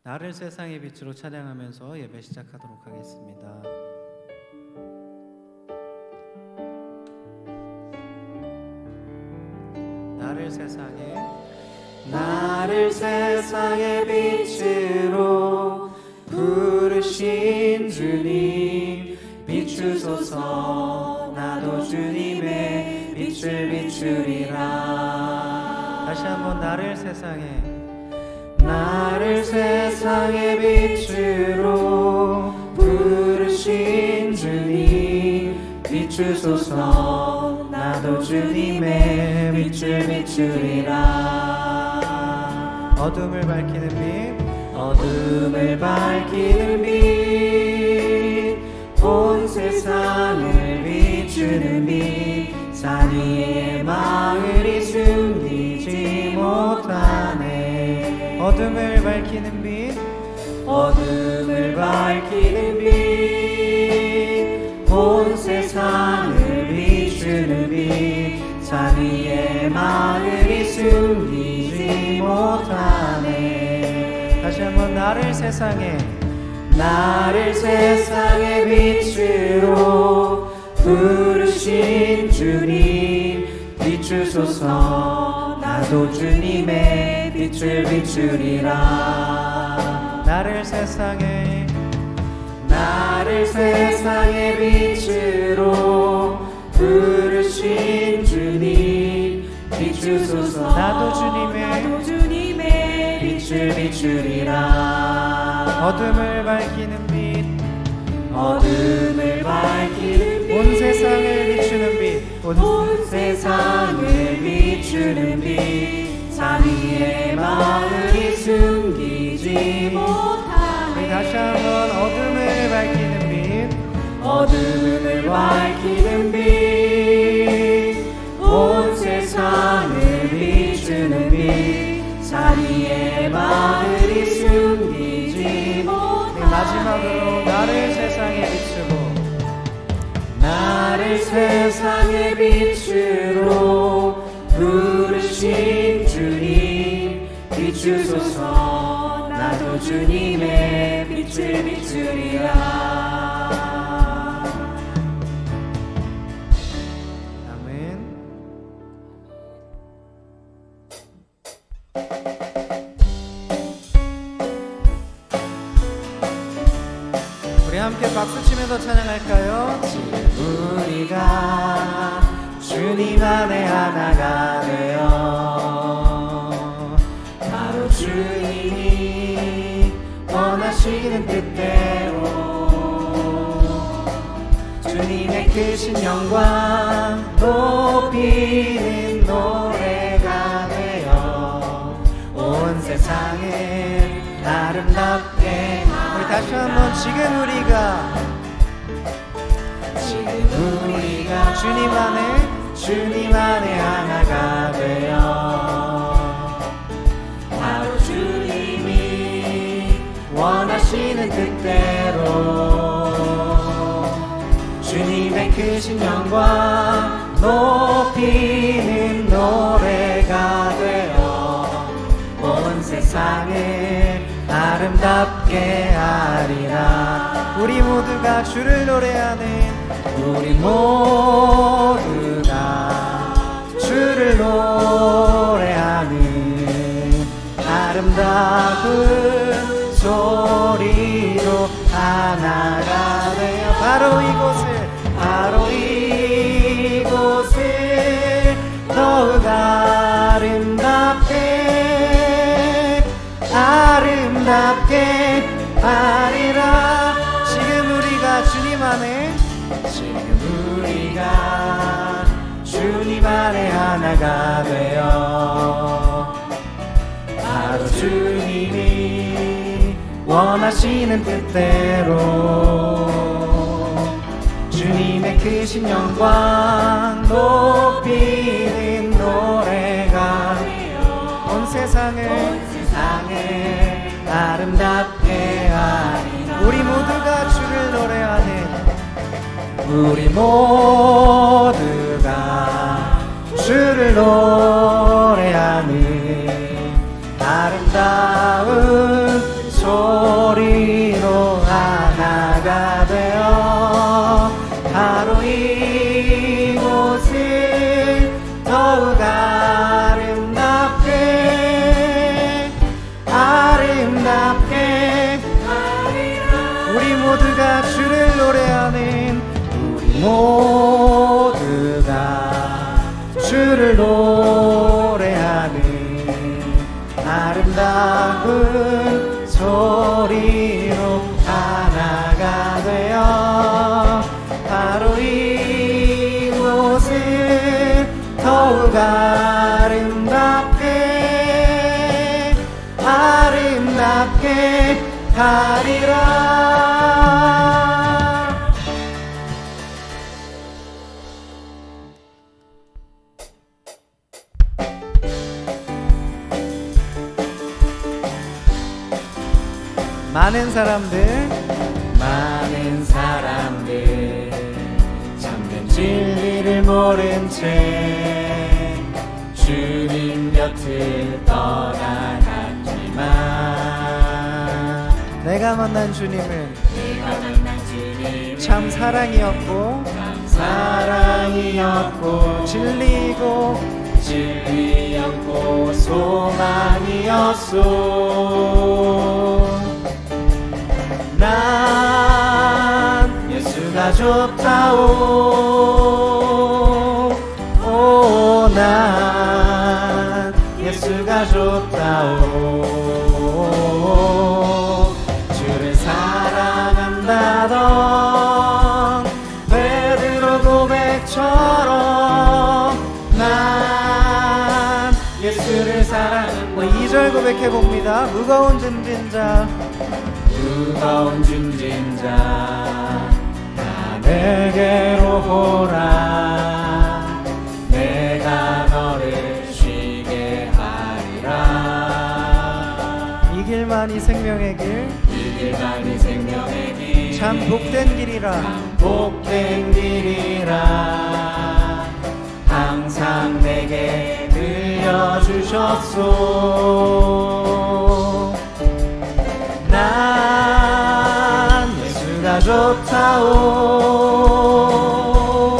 나를 세상의 빛으로 찬양하면서 예배 시작하도록 하겠습니다. 나를 세상의 빛으로 부르신 주님, 비추소서. 나도 주님의 빛을 비추리라. 다시 한번 나를 세상의 빛으로 부르신 주님, 비추소서. 나도 주님의 빛을 비추리라. 어둠을 밝히는 빛, 온 세상을 비추는 빛, 산 위에 마을이 숨기지 못하네. 어둠을 밝히는 빛, 온 세상을 비추는 빛, 산 위에 마을이 숨기지 못하네. 다시 한번 나를 세상의 빛으로 부르신 주님, 비추소서. 나도 주님의 빛을 비추리라. 나를 세상의 빛으로 부르신 주님, 비추소서. 나도 주님의 빛을 비추리라. 어둠을 밝히는 빛, 온 세상을 비추는 빛, 산 위에 마을이 숨기지 못하네. 다시 한번 어둠을 밝히는 빛, 온 세상을 비추는 빛, 산 위에 마을이 숨기지 못하네. 마지막으로 나를 세상의 빛으로 부르신 주님, 비추소서. 나도 주님의 빛을 비추리라. 아멘. 우리 함께 박수치면서 찬양할까요? 우리가 주님 안에 하나가 되어 바로 주님이 원하시는 뜻대로 주님의 크신 영광 높이는 노래가 되어 온 세상에 아름답게. 우리 다시 한번 지금 우리가 주님 안에 하나가 되어 바로 주님이 원하시는 뜻대로 주님의 크신 영광 높이는 노래가 되어 온 세상에 아름답게 하리라. 우리 모두가 주를 노래하는 아름다운 소리로 하나가 되어 바로 이곳을 더욱 아름답게 하리라. 지금 우리가 주님 안에 하나가 되어 바로 주님이 원하시는 뜻대로 주님의 크신 영광 높이는 노래가 온 세상을 아름답게 하리라. 우리 모두가 주를 노래하는 아름다운 소리 주를 노래하는 아름다운 소리로 하나가 되어 바로 이곳을 더욱 아름답게 하리라. 많은 사람들 참된 진리를 모른 채 주님 곁을 떠나갔지만 내가 만난 주님은 참 사랑이었고 진리였고 소망이었소. 난 예수가 좋다오. 난 예수가 좋다오. 주를 사랑한다던 베드로 고백처럼 난 예수를 사랑한다. 2절 고백해봅니다. 무거운 짐진 자 다 내게로 오라. 내가 너를 쉬게 하리라. 이 길만이 생명의 길 참 복된 길이라 항상 내게 들려주셨소. 난 예수가 좋다오.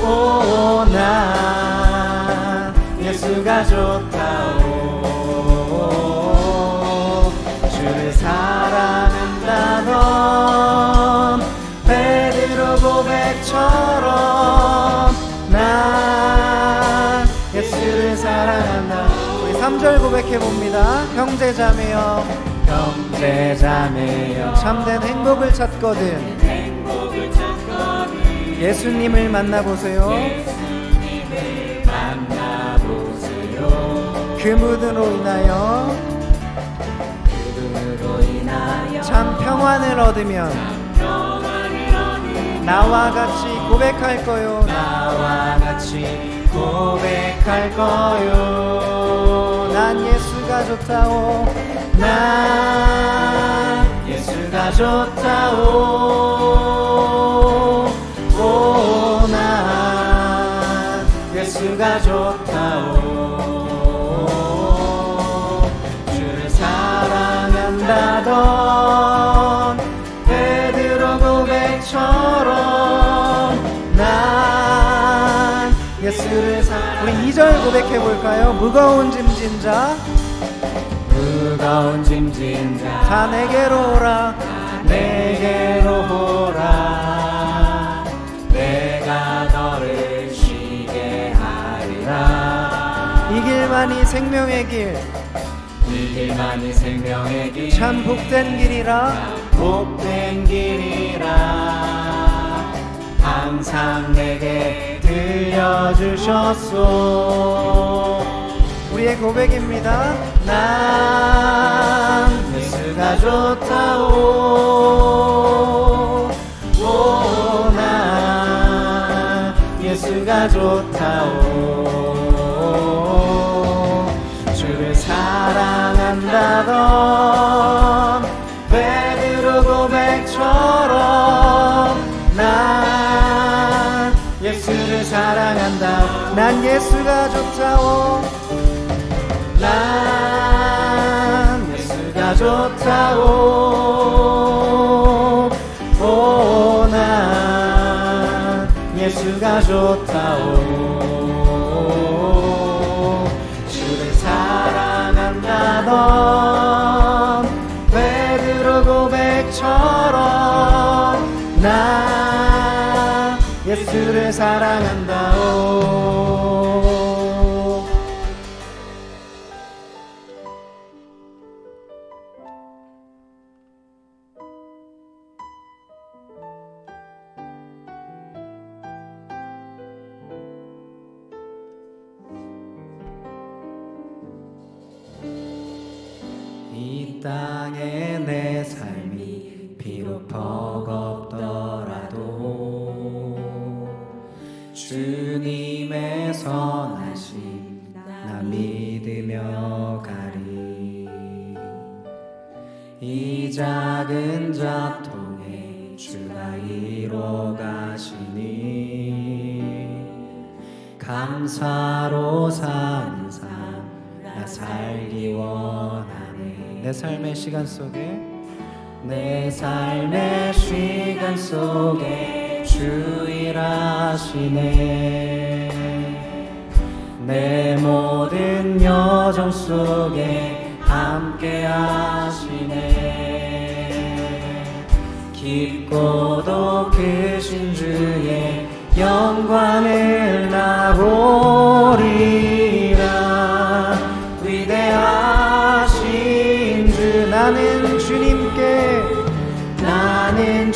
난 예수가 좋다오. 주를 사랑한다던 베드로 고백처럼 난 예수를 사랑한다. 우리 3절 고백해봅니다. 형제자매여 참된 행복을 찾거든 예수님을 만나보세요. 그분으로 인하여 참 평안을 얻으면 나와 같이 고백할 거요. 난 예수가 좋다오. 난 예수가 좋다오. 난 예수가 좋다오. 주를 사랑한다던 베드로 고백처럼 난 예수를 우리 2절 고백해볼까요? 무거운 짐진 자 다 내게로 오라. 내가 너를 쉬게 하리라. 이 길만이 생명의 길 참 복된 길이라 항상 내게 들려주셨소. 우리의 고백입니다. 난 예수가 좋다오. 난 예수가 좋다오. 주를 사랑한다던 베드로 고백처럼 난 예수를 사랑한다. 난 예수가 좋다오. 난 예수가 좋다오. 난 예수가 좋다오. 주를 사랑한다던 베드로 고백처럼 난 예수를 사랑한다오. 이 땅에 내 삶이 비록 버겁더라도 주님의 선하심 나 믿으며 가리. 이 작은 자통에 주가 이뤄 가시니 감사로 사는 삶 나 살기 원하네. 내 삶의 시간 속에 내 삶의 시간 속에 주 일하시네. 내 모든 여정 속에 함께 하시네. 깊고도 크신 주의 영광을 나 보리라. 위대하신 주 나는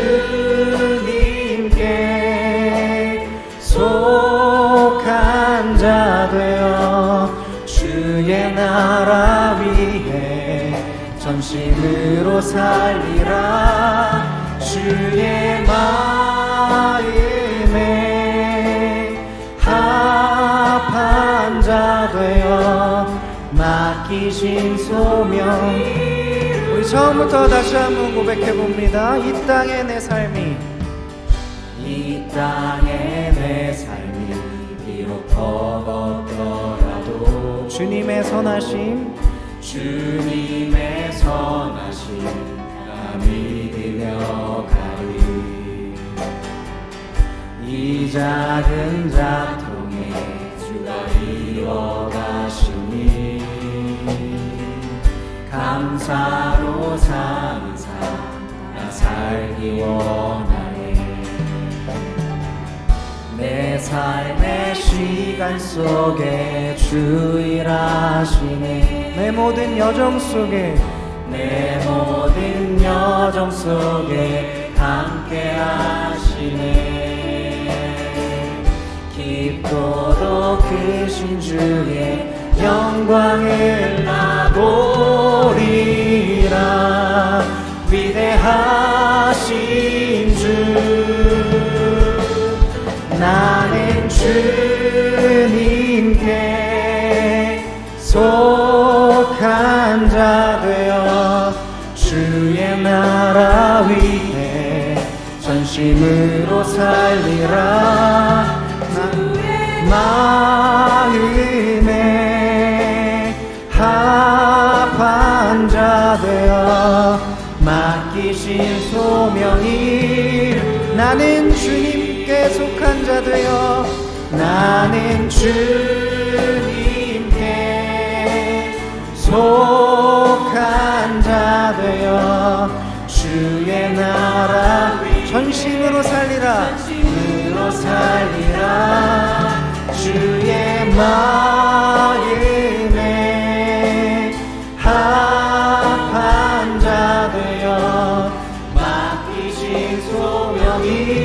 주님께 속한 자 되어 주의 나라 위에 전심으로 살리라. 주의 마음에 합한 자 되어 맡기신 소명. 우리 처음부터 다시 한번 고백해봅니다. 이 땅에 내 삶이 비록 버겁더라도 주님의 선하심 나 믿으며 가리. 이 작은 자통에 주가 이뤄 가시니 감사로 사는 삶 나 살기 원하네. 내 삶의 시간 속에 주 일하시네. 내 모든 여정 속에 함께 하시네. 깊고도 크신 주의 영광을 나 보리라. 위대하신 주 나는 주님께 속한 자 되어 주의 나라 위에 전심으로 살리라. 마음에 합한 자 되어 맡기신 소명이 나는 주님께 속한 자 되어 나는 주님께 속한 자 되어 주의 나라 전심으로 살리라. 주의 마음에 합한 자 되어 맡기신 소명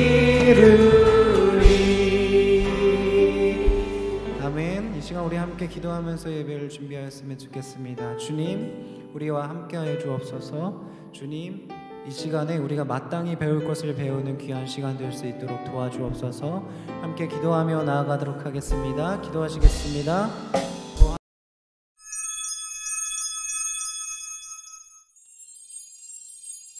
이루리. 아멘. 이 시간 우리 함께 기도하면서 예배를 준비하였으면 좋겠습니다. 주님, 우리와 함께하여 주옵소서. 주님, 이 시간에 우리가 마땅히 배울 것을 배우는 귀한 시간 될 수 있도록 도와주옵소서. 함께 기도하며 나아가도록 하겠습니다. 기도하시겠습니다.